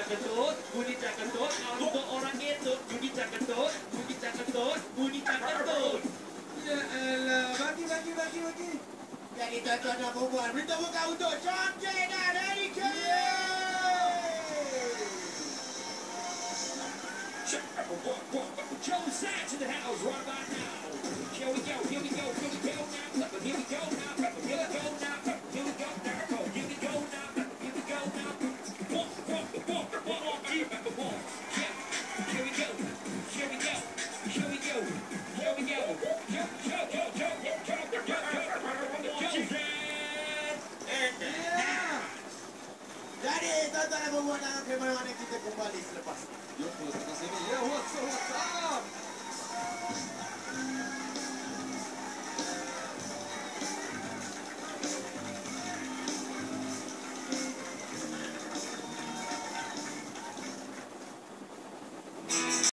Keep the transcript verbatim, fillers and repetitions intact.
kentut, bunyi cak kentut. Untuk orang itu, bunyi cak kentut, bunyi cak kentut, bunyi cak kentut. Ya elah, bagi, bagi, bagi, bagi. Jadi tuan-tuan dan perempuan, beritahukan untuk Chongqing dan Erika. Joe Sachs in the house right about now. Here we go, here we go, here we go now. Here we go now, here we go now, here we go now, here we go now, here we go now. One, one, one, one, one, two, one. Yeah, here we go, here we go, here we go, here we go. Yo, yo, yo, yo, yo, yo, yo, yo, Joe Sachs. Jadi tuan-tuan dan perempuan, jangan ke mana-mana, kita kembali selepas. Jumpa sebelah sini. Ya, what's up, what's up?